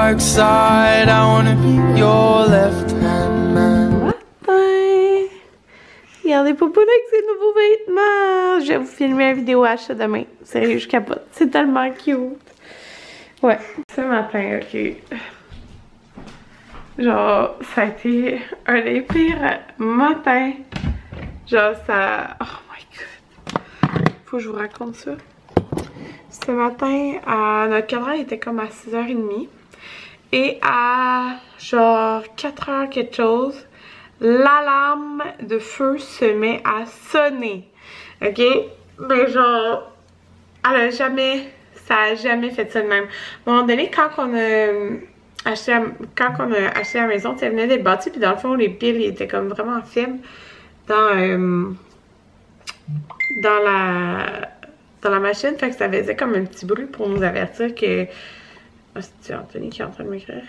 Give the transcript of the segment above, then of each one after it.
dark side. I wanna be your left-hand man. Matin! Regardez Poupou avec ses nouveaux vêtements! Je vais vous filmer une vidéo achat demain. Sérieux, je capote. C'est tellement cute. Ouais, ce matin, ok. Genre, ça a été un des pires matins. Genre, ça... Oh my god. Faut que je vous raconte ça. Ce matin, notre cadran était comme à 6h30. Et à genre 4h quelque chose, l'alarme de feu se met à sonner. Ok? Mais genre, ça a jamais fait ça de même. À un moment donné, quand on a acheté la maison, elle venait d'être bâtie, puis dans le fond, les piles étaient comme vraiment faibles dans la machine. Fait que ça faisait comme un petit bruit pour nous avertir que... Ah, c'est Anthony qui est en train de m'écrire.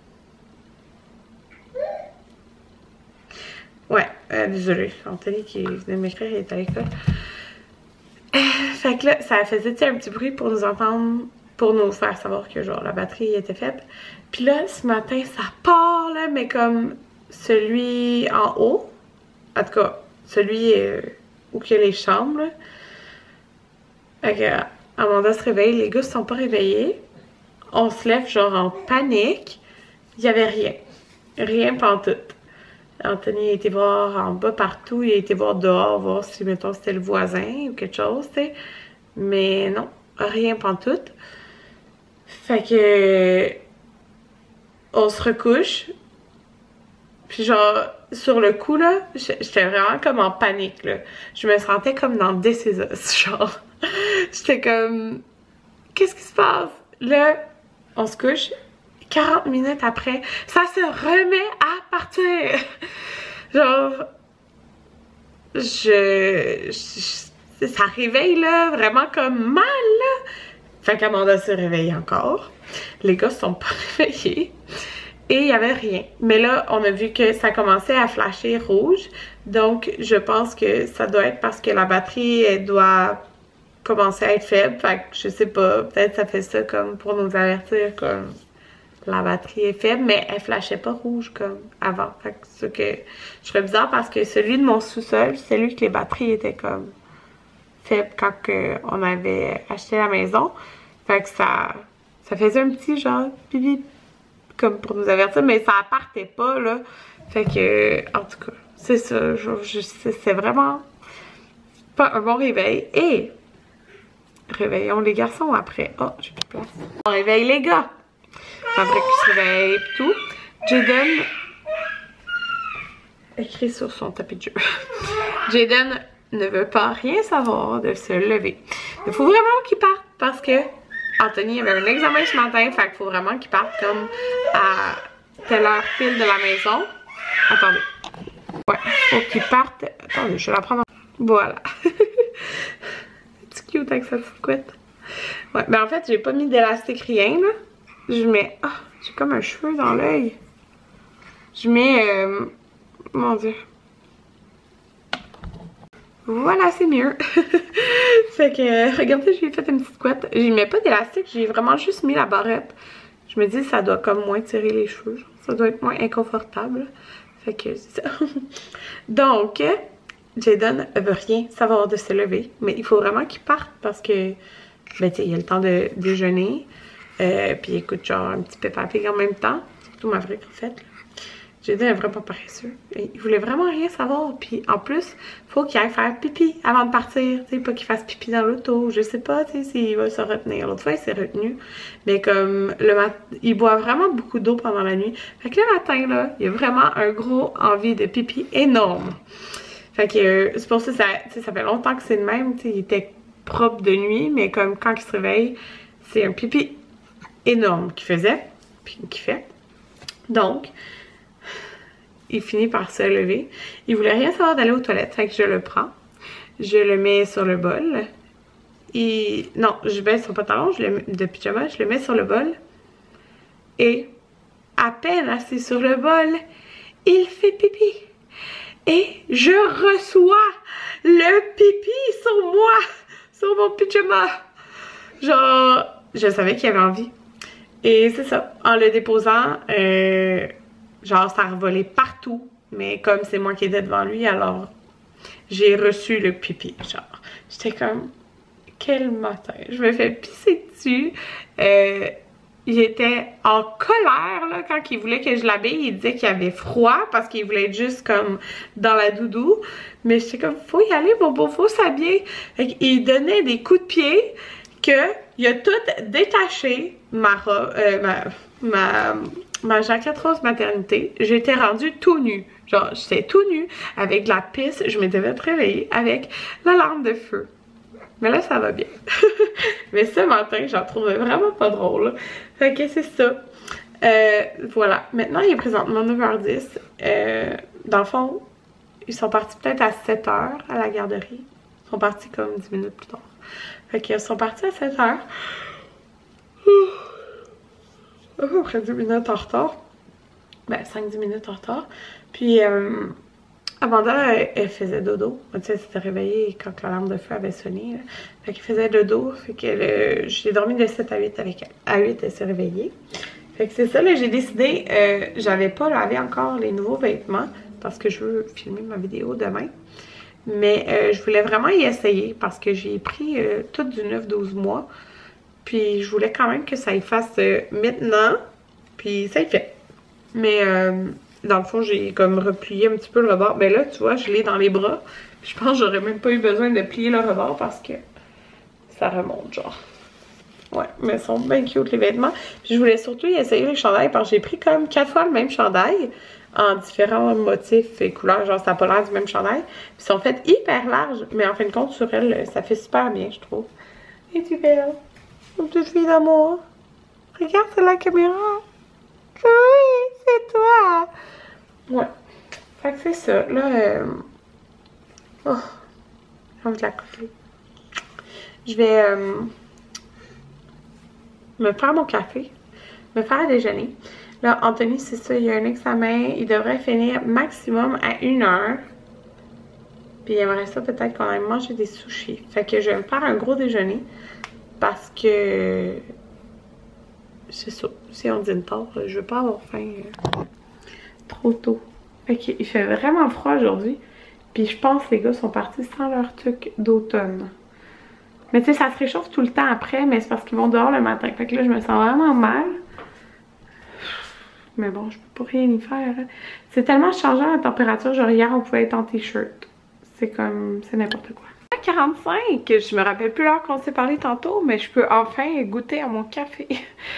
Ouais, désolée. Anthony qui venait de m'écrire, il est à l'école. Fait que là, ça faisait un petit bruit pour nous entendre, pour nous faire savoir que genre la batterie était faible. Puis là, ce matin, ça part là, mais comme celui en haut, en tout cas, celui où il y a les chambres. Là. Fait que Amanda se réveille, les gars se sont pas réveillés. On se lève genre en panique. Il y avait rien. Rien pantoute. Anthony a été voir en bas partout. Il a été voir dehors, voir si, mettons, c'était le voisin ou quelque chose, tu sais. Mais non, rien pantoute. Fait que... On se recouche. Puis genre, sur le coup, là, j'étais vraiment comme en panique, là. Je me sentais comme dans This Is Us, genre. J'étais comme... Qu'est-ce qui se passe? Là... On se couche, 40 minutes après, ça se remet à partir. Genre, ça réveille là, vraiment comme mal là. Fait qu'Amanda se réveille encore. Les gars se sont pas réveillés. Et il n'y avait rien. Mais là, on a vu que ça commençait à flasher rouge. Donc, je pense que ça doit être parce que la batterie, elle doit... commencer à être faible, fait que je sais pas, peut-être ça fait ça comme pour nous avertir comme la batterie est faible, mais elle flashait pas rouge comme avant, fait que c'est que je serais bizarre parce que celui de mon sous-sol, c'est lui que les batteries étaient comme faibles quand on avait acheté la maison, fait que ça faisait un petit genre pipi comme pour nous avertir, mais ça partait pas là, fait que en tout cas, c'est ça, c'est vraiment pas un bon réveil. Et réveillons les garçons après. Oh, j'ai plus de place. On réveille les gars. Après qu'ils se réveillent et tout. Jaden écrit sur son tapis de jeu. Jaden ne veut pas rien savoir de se lever. Il faut vraiment qu'il parte parce que Anthony avait un examen ce matin. Fait qu'il faut vraiment qu'il parte comme à telle heure pile de la maison. Attendez. Ouais, faut qu'il parte. Attendez, je vais la prendre. Voilà. Cute avec sa petite couette. Ouais, ben en fait, j'ai pas mis d'élastique rien, là. Je mets... Ah, j'ai comme un cheveu dans l'œil. Je mets... Mon Dieu. Voilà, c'est mieux. Fait que, regardez, j'ai fait une petite couette. J'y mets pas d'élastique, j'ai vraiment juste mis la barrette. Je me dis, ça doit comme moins tirer les cheveux. Genre. Ça doit être moins inconfortable. Fait que, c'est ça. Donc... Jaden veut rien savoir de se lever, mais il faut vraiment qu'il parte parce que, ben, tu sais, il a le temps de déjeuner, puis il écoute genre un petit Peppa Pig en même temps, surtout Maverick en fait. Jaden est vraiment paresseux. Il voulait vraiment rien savoir, puis en plus, faut qu'il aille faire pipi avant de partir, tu sais, pas qu'il fasse pipi dans l'auto, je sais pas, tu sais, s'il va se retenir. L'autre fois, il s'est retenu, mais comme le matin, il boit vraiment beaucoup d'eau pendant la nuit. Fait que le matin, là, il a vraiment un gros envie de pipi énorme. Fait que c'est pour ça que ça fait longtemps que c'est le même. T'sais, il était propre de nuit, mais comme quand il se réveille, c'est un pipi énorme qu'il faisait, puis qu'il fait. Donc, il finit par se lever. Il voulait rien savoir d'aller aux toilettes, fait que je le prends. Je le mets sur le bol. Non, je baisse son pantalon de pyjama, je le mets sur le bol. Et à peine assis sur le bol, il fait pipi. Et je reçois le pipi sur moi, sur mon pyjama. Genre, je savais qu'il avait envie. Et c'est ça, en le déposant, genre ça a volé partout, mais comme c'est moi qui étais devant lui, alors j'ai reçu le pipi, genre. J'étais comme, quel matin, je me fais pisser dessus. Il était en colère là, quand il voulait que je l'habille. Il disait qu'il avait froid parce qu'il voulait être juste comme dans la doudou. Mais j'étais comme, faut y aller, Bobo, faut s'habiller. Il donnait des coups de pied qu'il a tout détaché ma jaquette rose maternité. J'étais rendue tout nue. Genre, j'étais tout nue avec de la pisse. Je m'étais fait réveiller avec la lampe de feu. Mais là, ça va bien. Mais ce matin, j'en trouvais vraiment pas drôle. Fait que c'est ça. Voilà. Maintenant, il est présentement 9h10. Dans le fond, ils sont partis peut-être à 7h à la garderie. Ils sont partis comme 10 minutes plus tard. Fait qu'ils sont partis à 7h. À peu près 10 minutes en retard. Ben, 5-10 minutes en retard. Puis, Amanda, elle faisait dodo. Tu sais, elle s'était réveillée quand la lampe de feu avait sonné. Là. Fait qu'elle faisait dodo. Fait que j'ai dormi de 7 à 8 avec elle. À 8, elle s'est réveillée. Fait que c'est ça, là, j'ai décidé, j'avais pas lavé encore les nouveaux vêtements parce que je veux filmer ma vidéo demain. Mais je voulais vraiment y essayer parce que j'ai pris tout du 9-12 mois. Puis je voulais quand même que ça y fasse maintenant. Puis ça y fait. Mais dans le fond, j'ai comme replié un petit peu le rebord. Mais là, tu vois, je l'ai dans les bras. Puis je pense que j'aurais même pas eu besoin de plier le rebord parce que ça remonte, genre. Ouais, mais ils sont bien cute les vêtements. Puis je voulais surtout y essayer les chandails parce que j'ai pris quand même 4 fois le même chandail en différents motifs et couleurs. Genre, ça n'a pas l'air du même chandail. Puis ils sont faits hyper larges. Mais en fin de compte, sur elle, ça fait super bien, je trouve. Es-tu belle? Une petite fille d'amour. Regarde, c'est la caméra. Oui, c'est toi. Ouais. Fait que c'est ça. Là, oh, j'ai envie de la coller. Je vais me faire mon café, me faire à déjeuner. Là, Anthony, c'est ça, il y a un examen. Il devrait finir maximum à 1h. Puis il aimerait ça peut-être qu'on aille manger des sushis. Fait que je vais me faire un gros déjeuner. Parce que c'est ça. Si on dîne tard, je veux pas avoir faim trop tôt. Fait qu'il fait vraiment froid aujourd'hui. Puis je pense que les gars sont partis sans leur truc d'automne. Mais tu sais, ça se réchauffe tout le temps après, mais c'est parce qu'ils vont dehors le matin. Fait que là, je me sens vraiment mal. Mais bon, je peux pas rien y faire. C'est tellement changeant la température. Genre hier, on pouvait être en t-shirt. C'est comme, c'est n'importe quoi. À 45, je me rappelle plus l'heure qu'on s'est parlé tantôt, mais je peux enfin goûter à mon café.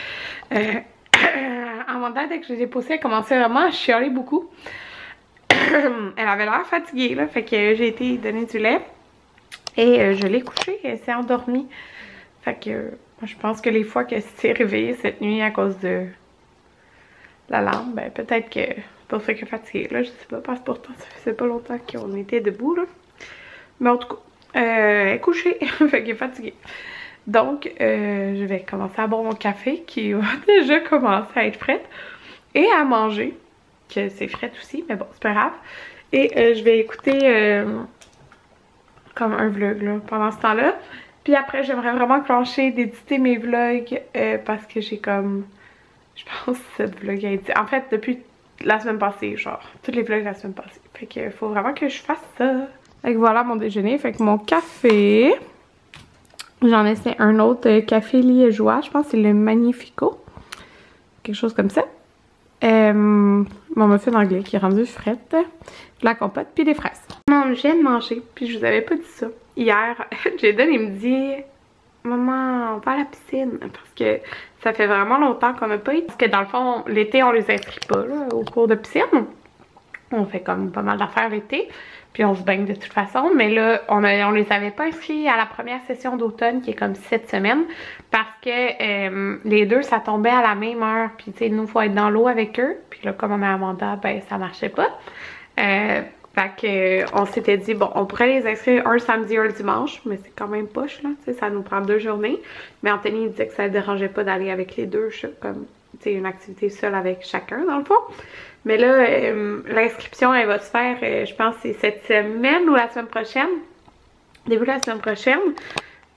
Amanda, dès que je l'ai déposé, elle commençait vraiment à chialer beaucoup. Elle avait l'air fatiguée, là, fait que j'ai été donner du lait. Et je l'ai couchée, elle s'est endormie. Fait que je pense que les fois qu'elle s'est réveillée cette nuit à cause de la lampe, ben peut-être que c'est pour ça qu'elle est fatiguée, là, je sais pas, parce que pourtant ça faisait pas longtemps qu'on était debout, là. Mais en tout cas, elle est couchée, fait qu'elle est fatiguée. Donc, je vais commencer à boire mon café qui va déjà commencer à être frette. Et à manger, que c'est frette aussi, mais bon, c'est pas grave. Et je vais écouter comme un vlog là, pendant ce temps-là. Puis après, j'aimerais vraiment clencher d'éditer mes vlogs parce que j'ai comme... Je pense que cette vlog a été... En fait, depuis la semaine passée, genre, tous les vlogs de la semaine passée. Fait qu'il faut vraiment que je fasse ça. Fait que voilà mon déjeuner. Fait que mon café... J'en ai essayé un autre café liégeois. Je pense que c'est le Magnifico. Quelque chose comme ça. Mon muffin anglais qui est rendu frette. De la compote puis des fraises. Maman, je viens de manger. Puis je vous avais pas dit ça. Hier, Jaden il me dit... Maman, on va à la piscine. Parce que ça fait vraiment longtemps qu'on n'a pas été. Parce que dans le fond, l'été, on les inscrit pas là, au cours de piscine. On fait comme pas mal d'affaires l'été. Puis on se baigne de toute façon. Mais là, on les avait pas inscrits à la première session d'automne qui est comme 7 semaines. Parce que les deux, ça tombait à la même heure. Puis tu sais, nous, il faut être dans l'eau avec eux. Puis là, comme on a Amanda, ben ça marchait pas. Fait que on s'était dit, bon, on pourrait les inscrire un samedi, un dimanche. Mais c'est quand même poche, là. Tu sais, ça nous prend 2 journées. Mais Anthony, il disait que ça ne dérangeait pas d'aller avec les deux. Comme, tu sais, une activité seule avec chacun, dans le fond. Mais là, l'inscription, elle va se faire, je pense, c'est cette semaine ou la semaine prochaine. Début de la semaine prochaine.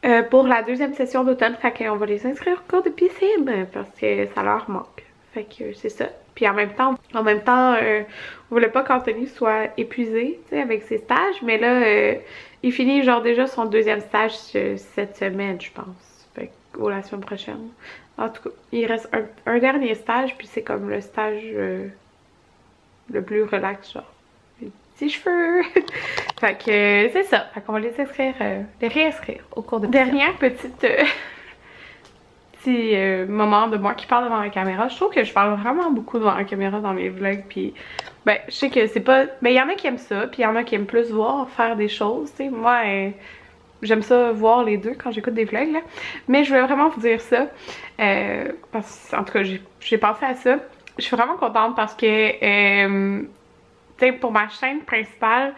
pour la deuxième session d'automne. Fait qu'on va les inscrire au cours de piscine parce que ça leur manque. Fait que c'est ça. Puis en même temps, on voulait pas qu'Anthony soit épuisé, tu sais, avec ses stages. Mais là, il finit genre déjà son deuxième stage cette semaine, je pense. Fait que, ou la semaine prochaine. En tout cas, il reste un dernier stage, puis c'est comme le stage le plus relax, genre. Les petits cheveux. Fait que c'est ça. Fait qu'on va les inscrire, les réinscrire au cours de dernière petite... petit moment de moi qui parle devant la caméra. Je trouve que je parle vraiment beaucoup devant la caméra dans mes vlogs, puis ben je sais que c'est pas... Ben il y en a qui aiment ça, puis il y en a qui aiment plus voir faire des choses, tu sais. Moi, j'aime ça voir les deux quand j'écoute des vlogs, là. Mais je voulais vraiment vous dire ça, parce que, en tout cas, j'ai pensé à ça. Je suis vraiment contente parce que, tu sais, pour ma chaîne principale,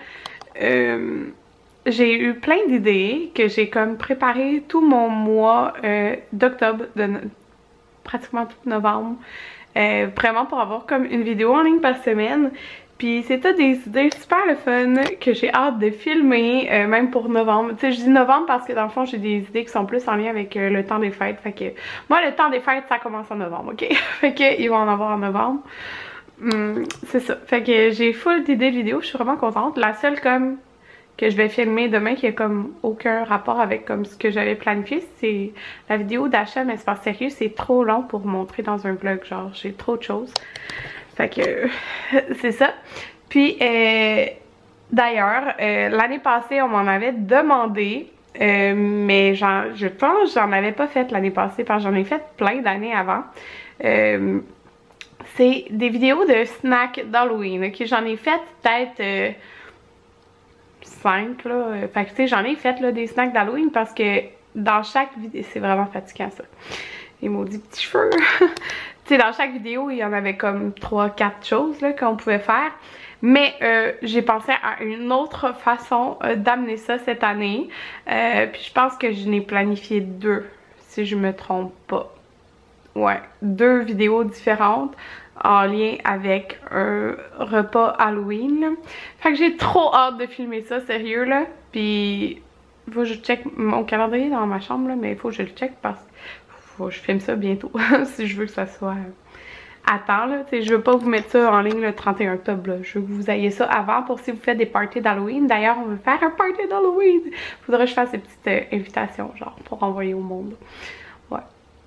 j'ai eu plein d'idées que j'ai comme préparé tout mon mois d'octobre, pratiquement tout novembre, vraiment pour avoir comme une vidéo en ligne par semaine. Puis c'est toutes des idées super le fun que j'ai hâte de filmer, même pour novembre. Tu sais, je dis novembre parce que dans le fond j'ai des idées qui sont plus en lien avec le temps des fêtes. Fait que moi le temps des fêtes ça commence en novembre, ok? Fait que ils vont en avoir en novembre. C'est ça. Fait que j'ai full d'idées de vidéos, je suis vraiment contente. La seule comme que je vais filmer demain qui a comme aucun rapport avec comme ce que j'avais planifié, c'est la vidéo d'achat, mais c'est pas sérieux, c'est trop long pour montrer dans un vlog, genre j'ai trop de choses. Fait que c'est ça. Puis d'ailleurs, l'année passée on m'en avait demandé, mais je pense que j'en avais pas fait l'année passée parce que j'en ai fait plein d'années avant. C'est des vidéos de snacks d'Halloween, ok? J'en ai fait peut-être 5 là. Fait que tu sais, j'en ai fait là, des snacks d'Halloween parce que dans chaque vidéo, c'est vraiment fatigant ça. Les maudits petits cheveux. Tu sais, dans chaque vidéo, il y en avait comme 3-4 choses là qu'on pouvait faire. Mais j'ai pensé à une autre façon d'amener ça cette année. Puis je pense que je n'ai planifié 2, si je me trompe pas. Ouais, 2 vidéos différentes en lien avec un repas Halloween là. Fait que j'ai trop hâte de filmer ça, sérieux là. Puis faut que je check mon calendrier dans ma chambre là, mais il faut que je le check parce que faut que je filme ça bientôt si je veux que ça soit à temps là. T'sais, je veux pas vous mettre ça en ligne le 31 octobre là. Je veux que vous ayez ça avant pour si vous faites des parties d'Halloween. D'ailleurs on veut faire un party d'Halloween. Faudrait que je fasse des petites invitations genre pour envoyer au monde. Ouais.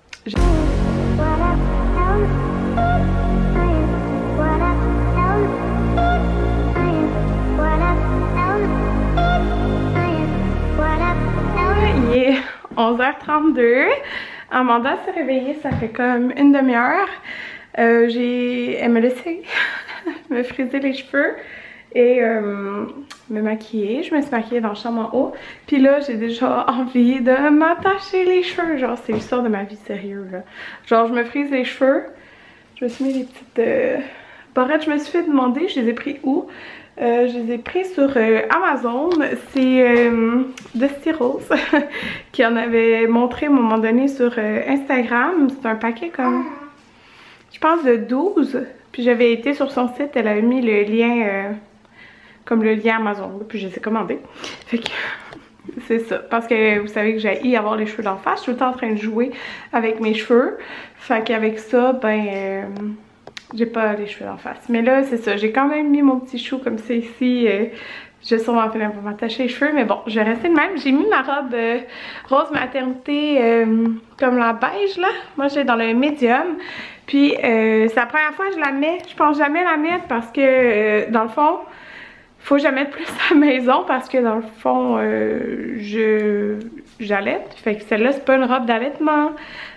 Il est 11h32. Amanda s'est réveillée, ça fait comme une demi-heure. Elle me laissait me friser les cheveux et me maquiller. Je me suis maquillée dans la chambre en haut. Puis là, j'ai déjà envie de m'attacher les cheveux. Genre, c'est l'histoire de ma vie, sérieux là. Genre, je me frise les cheveux. Je me suis mis des petites barrettes. Je me suis fait demander, je les ai pris où? Je les ai pris sur Amazon. C'est Dusty Rose qui en avait montré à un moment donné sur Instagram. C'est un paquet comme, je pense de 12. Puis j'avais été sur son site, elle avait mis le lien, comme le lien Amazon. Puis je les ai commandés. Fait que c'est ça. Parce que vous savez que j'ai avoir les cheveux d'en face. Je suis tout le temps en train de jouer avec mes cheveux. Fait qu'avec ça, ben... j'ai pas les cheveux en face. Mais là, c'est ça. J'ai quand même mis mon petit chou comme ça ici. Je vais sûrement finir par m'attacher les cheveux. Mais bon, je vais rester de même. J'ai mis ma robe rose maternité comme la beige là. Moi, j'ai dans le médium. Puis, c'est la première fois que je la mets. Je pense jamais la mettre parce que, dans le fond, faut que je la mette plus à la maison parce que, dans le fond, j'allaite. Fait que celle-là, c'est pas une robe d'allaitement.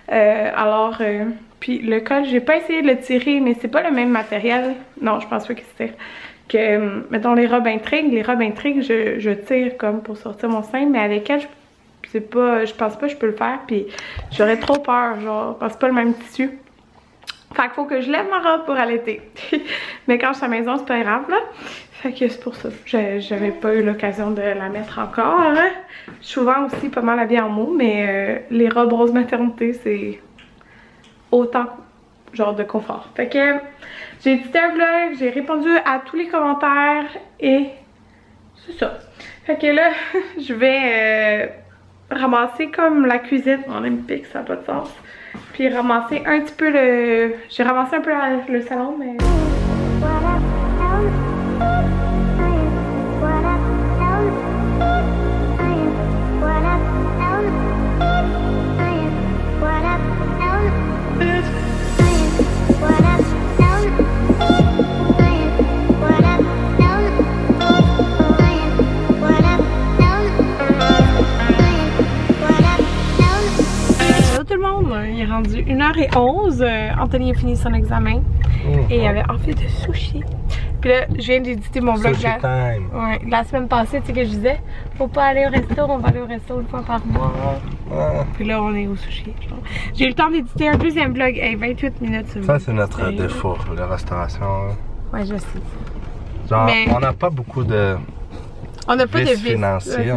Puis le col, j'ai pas essayé de le tirer, mais c'est pas le même matériel. Non, je pense pas qu'il se tire. Que, mettons, les robes intrigues, je tire comme pour sortir mon sein, mais avec elle, je pense pas que je peux le faire, puis j'aurais trop peur, genre, parce que c'est pas le même tissu. Fait qu'il faut que je lève ma robe pour allaiter. Mais quand je suis à la maison, c'est pas grave, là. Fait que c'est pour ça. J'avais pas eu l'occasion de la mettre encore. Hein. Je suis souvent aussi pas mal habillée en mou, mais les robes rose maternité, c'est autant genre de confort. Fait que j'ai édité un vlog, j'ai répondu à tous les commentaires et c'est ça. Fait que là, je vais ramasser comme la cuisine. On aime pique, ça n'a pas de sens. Puis ramasser un petit peu le... J'ai ramassé un peu le salon, mais... Il est rendu 1h11. Anthony a fini son examen et il avait envie de sushi. Puis là, je viens d'éditer mon vlog la semaine passée, tu sais que je disais faut pas aller au resto, on va aller au resto une fois par mois. Puis là, on est au sushi. J'ai eu le temps d'éditer un deuxième vlog. Hey, 28 minutes. Ça, c'est notre défaut, la restauration. Ouais, je sais. Genre, mais... on n'a pas beaucoup de. On n'a pas de vis financiers.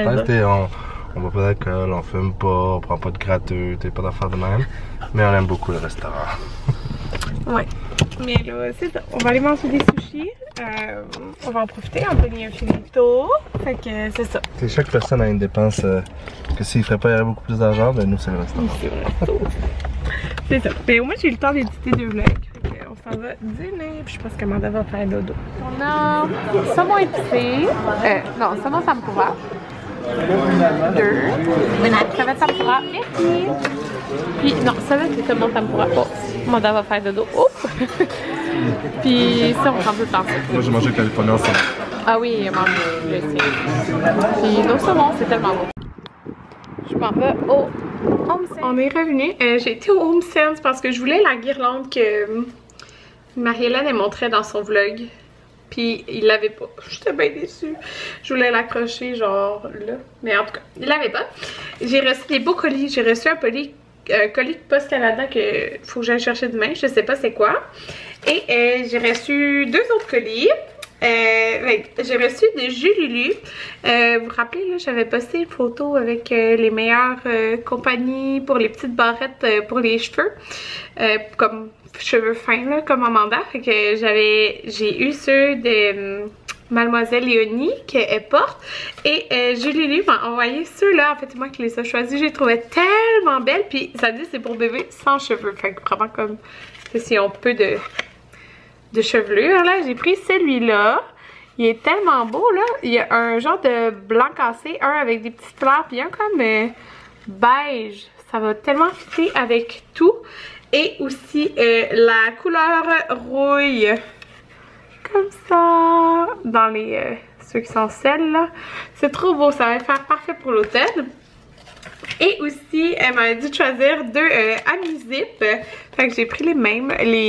On va pas d'alcool, on fume pas, on prend pas de gratteux, pas d'affaires de même. Mais on aime beaucoup le restaurant. Ouais. Mais là, c'est ça. On va aller manger des sushis. On va en profiter. Anthony a fini tôt. Fait que c'est ça. Chaque personne a une dépense que s'il ferait pas, il y aurait beaucoup plus d'argent. Mais nous, c'est le restaurant. C'est le resto. C'est ça. Mais au moins, j'ai eu le temps d'éditer 2 vlogs. Fait qu'on s'en va dîner. Puis je pense qu'Amanda va faire dodo. On a saumon épicé. Non, saumon tempura. 2. Crevette tempura. Merci. Puis, non, ça là, c'est saumon tempura. Bon, Amanda va faire dodo. Oh! Puis, ça, on prend plus de temps. Moi, j'ai mangé californien ensemble. Ah oui, il a mangé, je sais. Puis, nos saumons, c'est tellement bon. Je m'en vais au Home Sense. On est revenu. J'ai été au Home Sense parce que je voulais la guirlande que Marie-Hélène elle montrait dans son vlog. Puis il l'avait pas. J'étais bien déçue. Je voulais l'accrocher genre là. Mais en tout cas, il l'avait pas. J'ai reçu des beaux colis. J'ai reçu un colis de Post Canada que faut que j'aille chercher demain. Je sais pas c'est quoi. Et j'ai reçu 2 autres colis. J'ai reçu des Jululu. Vous vous rappelez, là, j'avais posté une photo avec les meilleures compagnies pour les petites barrettes pour les cheveux. Comme cheveux fins, là, comme Amanda. Fait que j'ai eu ceux de Mademoiselle Léonie qu'elle porte. Et Jululu m'a envoyé ceux-là. En fait, c'est moi qui les ai choisis. Je les trouvais tellement belles. Puis ça dit c'est pour bébé sans cheveux. Fait que vraiment comme si on peut de chevelure là. J'ai pris celui-là. Il est tellement beau là. Il y a un genre de blanc cassé, un avec des petites fleurs, puis un comme beige. Ça va tellement fitter avec tout. Et aussi la couleur rouille. Comme ça. Dans les ceux qui sont celles là. C'est trop beau. Ça va faire parfait pour l'automne. Et aussi, elle m'a dit de choisir 2 Amizip. Fait que j'ai pris les mêmes.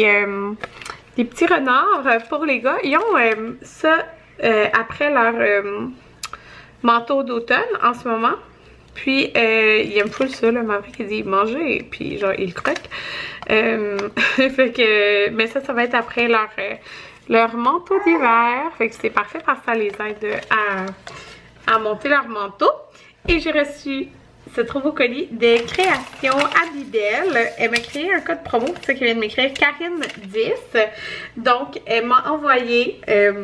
Les petits renards pour les gars. Ils ont ça après leur manteau d'automne en ce moment. Puis ils aiment full ça, le Maverick il dit manger et puis genre il croque. Fait que, mais ça va être après leur manteau d'hiver. Fait que c'est parfait parce que ça les aide à monter leur manteau. Et j'ai reçu ce trop beau colis de création Abibel. Elle m'a créé un code promo, c'est ça qu'elle vient de m'écrire, Karine10. Donc, elle m'a envoyé...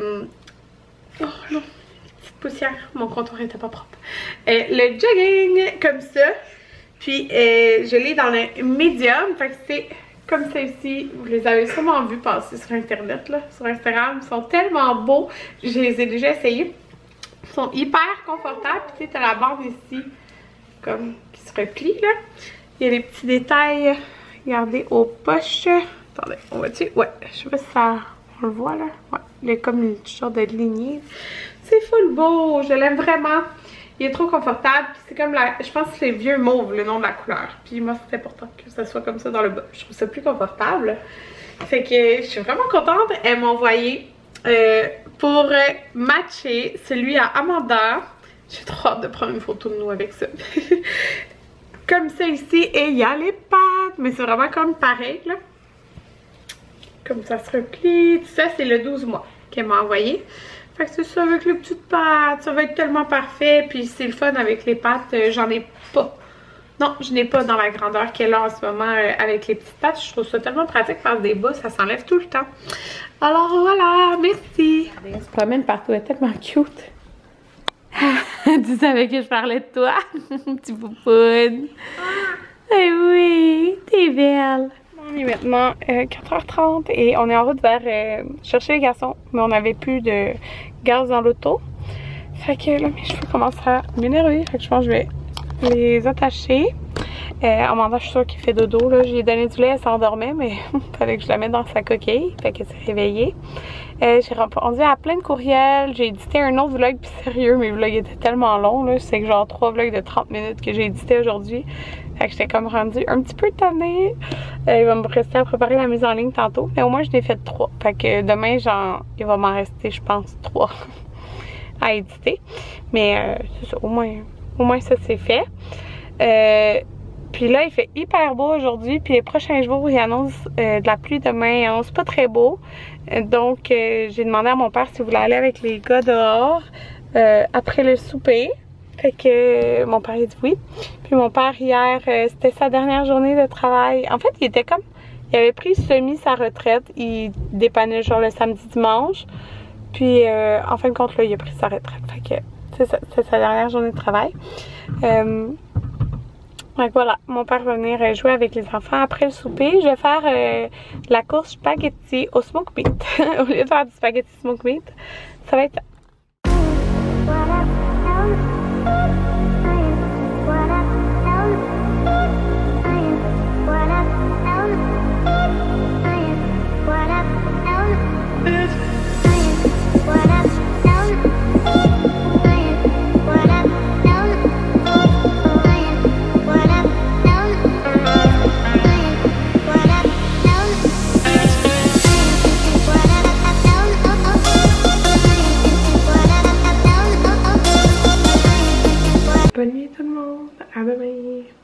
oh non, petite poussière, mon comptoir était pas propre. Le jogging, comme ça. Puis, je l'ai dans le médium. Fait que c'est comme ça ici. Vous les avez sûrement vus passer sur Internet, là, sur Instagram. Ils sont tellement beaux. Je les ai déjà essayés. Ils sont hyper confortables. Puis, tu sais, t'as la bande ici. Comme qui se replie là. Il y a les petits détails, regardez, aux poches. Attendez, on va-tu? Ouais, je sais pas si ça, on le voit là. Ouais, il y a comme une sorte de lignée. C'est full beau, je l'aime vraiment. Il est trop confortable. C'est comme la, je pense que c'est vieux mauve, le nom de la couleur. Puis moi, c'est important que ça soit comme ça dans le bas. Je trouve ça plus confortable. Fait que je suis vraiment contente. Elle m'a envoyé pour matcher celui à Amanda. J'ai trop hâte de prendre une photo de nous avec ça. Comme ça ici. Et il y a les pattes. Mais c'est vraiment comme pareil là. Comme ça se replie. Tout ça c'est le 12 mois qu'elle m'a envoyé. Fait que c'est ça avec les petites pattes. Ça va être tellement parfait. Puis c'est le fun avec les pattes. J'en ai pas. Non, je n'ai pas dans la grandeur qu'elle a en ce moment avec les petites pattes. Je trouve ça tellement pratique parce que des bas, ça s'enlève tout le temps. Alors voilà, merci. Elle se promène partout. Elle est tellement cute. Tu savais que je parlais de toi? Petit poupoune. Eh oui, t'es belle. On est maintenant 4h30 et on est en route vers chercher les garçons. Mais on n'avait plus de gaz dans l'auto. Fait que là, mes cheveux commencent à m'énerver. Fait que je pense que je vais les attacher. Amanda, je suis sûre qu'il fait dodo. Là, j'ai donné du lait, elle s'endormait, mais il fallait que je la mette dans sa coquille. Fait qu'elle s'est réveillée. J'ai répondu à plein de courriels. J'ai édité un autre vlog, puis sérieux, mes vlogs étaient tellement longs. C'est que genre 3 vlogs de 30 minutes que j'ai édité aujourd'hui. Fait que j'étais comme rendue un petit peu tannée. Il va me rester à préparer la mise en ligne tantôt. Mais au moins, je l'ai fait 3. Fait que demain, genre, il va m'en rester, je pense, 3 à éditer. Mais c'est ça, au moins ça, c'est fait. Puis là, il fait hyper beau aujourd'hui. Puis les prochains jours, il annonce de la pluie demain. Il annonce pas très beau. Donc, j'ai demandé à mon père s'il voulait aller avec les gars dehors après le souper. Fait que mon père a dit oui. Puis mon père, hier, c'était sa dernière journée de travail. En fait, il était comme... Il avait pris semi sa retraite. Il dépannait genre le samedi, dimanche. Puis, en fin de compte, là, il a pris sa retraite. Fait que c'est sa dernière journée de travail. Donc voilà, mon père va venir jouer avec les enfants après le souper. Je vais faire la course spaghetti au smoke meat. Au lieu de faire du spaghetti smoke meat, ça va être ça. Bonne nuit tout le monde, à demain.